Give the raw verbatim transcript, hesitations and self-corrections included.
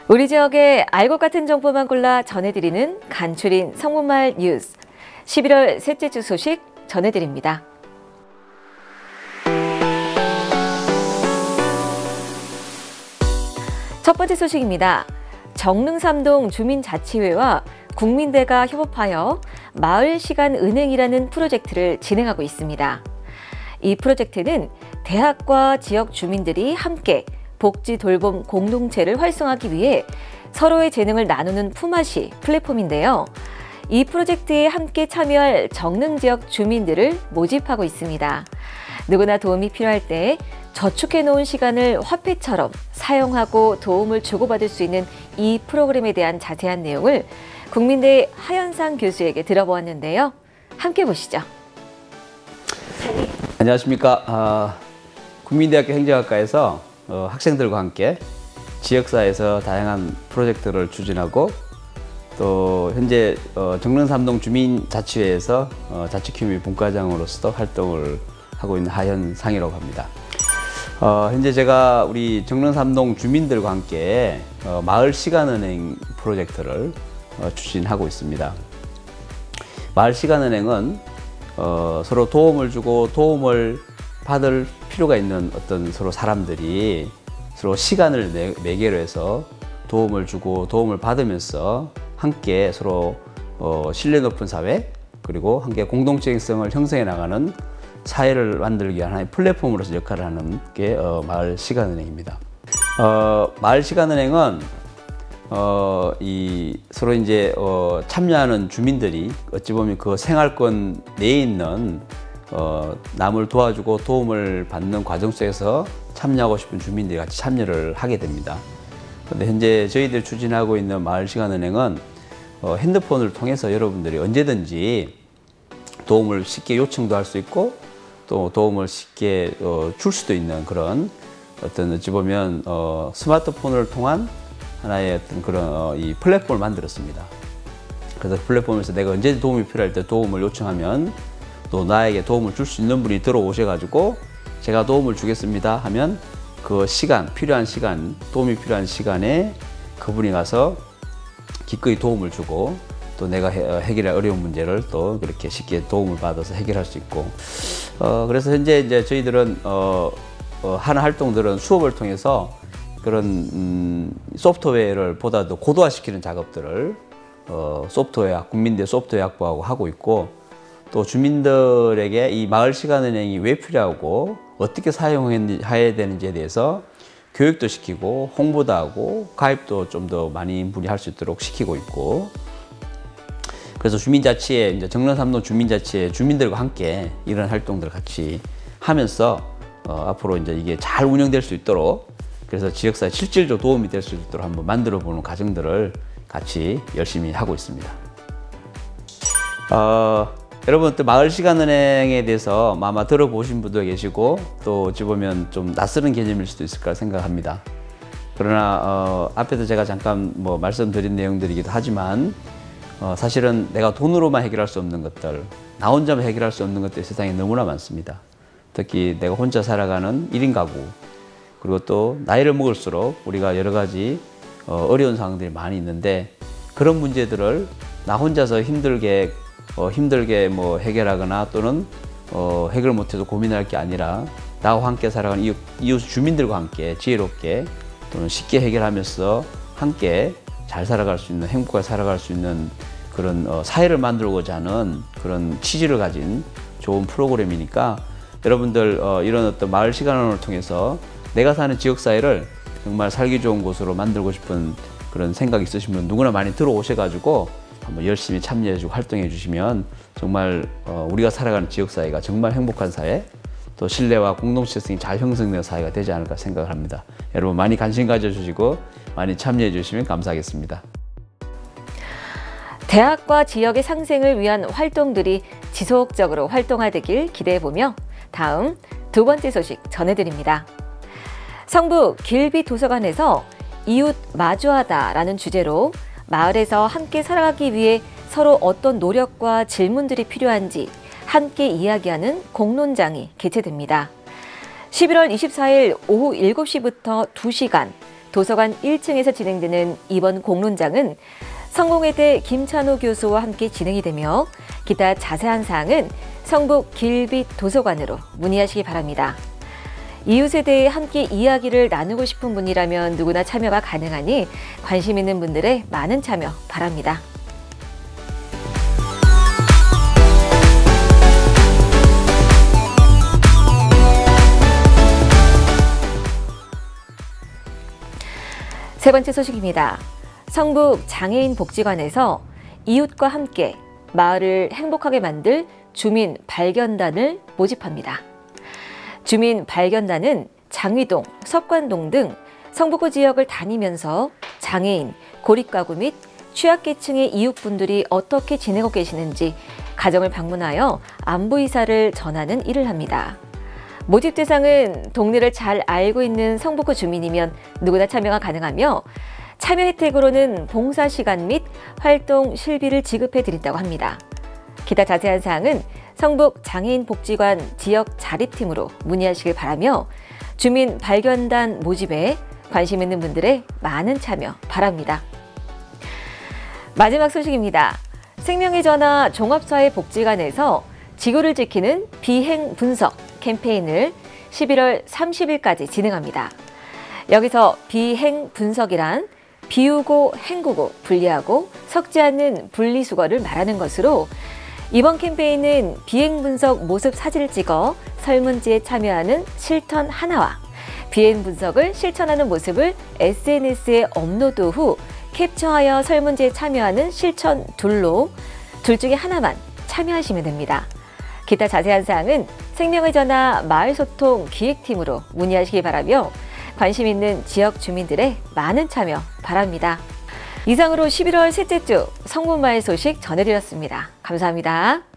우리 지역의 알 것 같은 정보만 골라 전해드리는 간추린 성문말 뉴스. 십일월 셋째 주 소식 전해드립니다. 첫 번째 소식입니다. 정릉삼동 주민자치회와 국민대가 협업하여 마을시간은행이라는 프로젝트를 진행하고 있습니다. 이 프로젝트는 대학과 지역 주민들이 함께 복지 돌봄 공동체를 활성화하기 위해 서로의 재능을 나누는 품앗이 플랫폼인데요. 이 프로젝트에 함께 참여할 정릉 지역 주민들을 모집하고 있습니다. 누구나 도움이 필요할 때 저축해 놓은 시간을 화폐처럼 사용하고 도움을 주고받을 수 있는 이 프로그램에 대한 자세한 내용을 국민대 하현상 교수에게 들어보았는데요. 함께 보시죠. 안녕하십니까. 아, 국민대학교 행정학과에서 어, 학생들과 함께 지역사회에서 다양한 프로젝트를 추진하고 또 현재 어, 정릉삼동 주민자치회에서 어, 자치큐미 분과장으로서도 활동을 하고 있는 하현상이라고 합니다. 어, 현재 제가 우리 정릉삼동 주민들과 함께 어, 마을시간은행 프로젝트를 어, 추진하고 있습니다. 마을시간은행은 어, 서로 도움을 주고 도움을 받을 필요가 있는 어떤 서로 사람들이 서로 시간을 매, 매개로 해서 도움을 주고 도움을 받으면서 함께 서로 어, 신뢰 높은 사회 그리고 함께 공동체성을 형성해 나가는 사회를 만들기 위한 하나의 플랫폼으로서 역할을 하는 게 어, 마을시간은행입니다. 어, 마을시간은행은 어, 이 서로 이제 어, 참여하는 주민들이 어찌 보면 그 생활권 내에 있는 어, 남을 도와주고 도움을 받는 과정 속에서 참여하고 싶은 주민들이 같이 참여를 하게 됩니다. 그런데 현재 저희들 추진하고 있는 마을시간은행은 어, 핸드폰을 통해서 여러분들이 언제든지 도움을 쉽게 요청도 할 수 있고 또 도움을 쉽게 어, 줄 수도 있는 그런 어떤 어찌 보면 어, 스마트폰을 통한 하나의 어떤 그런 어, 이 플랫폼을 만들었습니다. 그래서 플랫폼에서 내가 언제 도움이 필요할 때 도움을 요청하면 또 나에게 도움을 줄 수 있는 분이 들어오셔가지고 제가 도움을 주겠습니다 하면 그 시간, 필요한 시간, 도움이 필요한 시간에 그분이 가서 기꺼이 도움을 주고 또 내가 해결할 어려운 문제를 또 그렇게 쉽게 도움을 받아서 해결할 수 있고 어, 그래서 현재 이제 저희들은 어, 어, 하는 활동들은 수업을 통해서 그런 음, 소프트웨어를 보다 더 고도화시키는 작업들을 어, 소프트웨어, 국민대 소프트웨어 확보하고 하고 있고 또 주민들에게 이 마을시간은행이 왜 필요하고 어떻게 사용해야 되는지에 대해서 교육도 시키고 홍보도 하고 가입도 좀 더 많은 분이 할 수 있도록 시키고 있고 그래서 주민자치회, 이제 정릉삼동 주민자치회 주민들과 함께 이런 활동들을 같이 하면서 어, 앞으로 이제 이게 잘 운영될 수 있도록 그래서 지역사회 실질적으로 도움이 될 수 있도록 한번 만들어 보는 과정들을 같이 열심히 하고 있습니다. 어, 여러분 또 마을시간은행에 대해서 아마 들어보신 분도 계시고 또 어찌 보면 좀 낯설은 개념일 수도 있을 거라 생각합니다. 그러나 어, 앞에도 제가 잠깐 뭐 말씀드린 내용들이기도 하지만 어, 사실은 내가 돈으로만 해결할 수 없는 것들, 나 혼자만 해결할 수 없는 것들이 세상에 너무나 많습니다. 특히 내가 혼자 살아가는 일 인 가구 그리고 또 나이를 먹을수록 우리가 여러 가지 어, 어려운 상황들이 많이 있는데 그런 문제들을 나 혼자서 힘들게 어, 힘들게 뭐 해결하거나 또는 어, 해결 못해도 고민할 게 아니라 나와 함께 살아가는 이웃, 이웃 주민들과 함께 지혜롭게 또는 쉽게 해결하면서 함께 잘 살아갈 수 있는 행복하게 살아갈 수 있는 그런 어, 사회를 만들고자 하는 그런 취지를 가진 좋은 프로그램이니까 여러분들 어, 이런 어떤 마을시간을 통해서 내가 사는 지역사회를 정말 살기 좋은 곳으로 만들고 싶은 그런 생각이 있으신 분 누구나 많이 들어오셔가지고 한번 열심히 참여해주고 활동해 주시면 정말 어, 우리가 살아가는 지역사회가 정말 행복한 사회 또 신뢰와 공동체성이 잘 형성된 사회가 되지 않을까 생각을 합니다. 여러분 많이 관심 가져주시고 많이 참여해 주시면 감사하겠습니다. 대학과 지역의 상생을 위한 활동들이 지속적으로 활동화되길 기대해보며 다음 두 번째 소식 전해드립니다. 성북 길비도서관에서 이웃 마주하다라는 주제로 마을에서 함께 살아가기 위해 서로 어떤 노력과 질문들이 필요한지 함께 이야기하는 공론장이 개최됩니다. 십일월 이십사일 오후 일곱 시부터 두 시간 도서관 일 층에서 진행되는 이번 공론장은 성공회대 김찬호 교수와 함께 진행이 되며 기타 자세한 사항은 성북 길빛 도서관으로 문의하시기 바랍니다. 이웃에 대해 함께 이야기를 나누고 싶은 분이라면 누구나 참여가 가능하니 관심 있는 분들의 많은 참여 바랍니다. 세 번째 소식입니다. 성북 장애인 복지관에서 이웃과 함께 마을을 행복하게 만들 주민 발견단을 모집합니다. 주민 발견단은 장위동, 석관동 등 성북구 지역을 다니면서 장애인, 고립가구 및 취약계층의 이웃분들이 어떻게 지내고 계시는지 가정을 방문하여 안부이사를 전하는 일을 합니다. 모집 대상은 동네를 잘 알고 있는 성북구 주민이면 누구나 참여가 가능하며 참여 혜택으로는 봉사시간 및 활동 실비를 지급해 드린다고 합니다. 기타 자세한 사항은 성북 장애인 복지관 지역 자립팀으로 문의하시길 바라며 주민 발견단 모집에 관심 있는 분들의 많은 참여 바랍니다. 마지막 소식입니다. 생명의 전화 종합사회복지관에서 지구를 지키는 비행 분석 캠페인을 십일월 삼십일까지 진행합니다. 여기서 비행 분석이란 비우고 헹구고 분리하고 섞지 않는 분리수거를 말하는 것으로 이번 캠페인은 비행 분석 모습 사진을 찍어 설문지에 참여하는 실천 하나와 비행 분석을 실천하는 모습을 에스엔에스에 업로드 후 캡처하여 설문지에 참여하는 실천 둘로 둘 중에 하나만 참여하시면 됩니다. 기타 자세한 사항은 생명의 전화 마을소통 기획팀으로 문의하시기 바라며 관심 있는 지역 주민들의 많은 참여 바랍니다. 이상으로 십일월 셋째 주 성북마을 소식 전해드렸습니다. 감사합니다.